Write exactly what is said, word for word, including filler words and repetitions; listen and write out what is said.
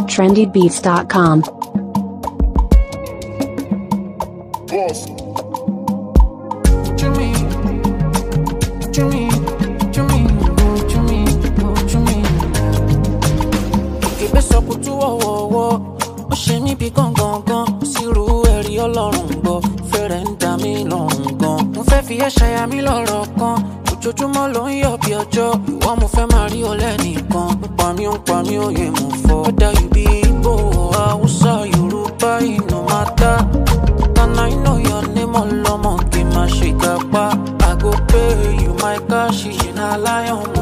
trendy beats dot com. Yes. What you mean? What you mean? What you mean? What you mean? What you mean? Kìbẹ́ sọ kutu wọ́wọ́wọ́, ó ṣe mí bí gangan. Sírú ẹ̀rí ọlọ́run gbọ́, fẹ́rẹ̀ ń dà mí lọ́rùn gan. Mo fẹ́ fi ẹ́ ṣaya mi lọ́rọ̀ kan, ojoojúmọ́ ló ń yọ̀ bí ọjọ́. Ìwọ mo fẹ́ máa rí ọ lẹ́nìkan, ń pa mí ń pa mí òye mo fọ́. Whether you be Igbo, Hausa, Yoruba, it no matter. And I know your name all along, give my shake up. I go pay you my cash, you na lie on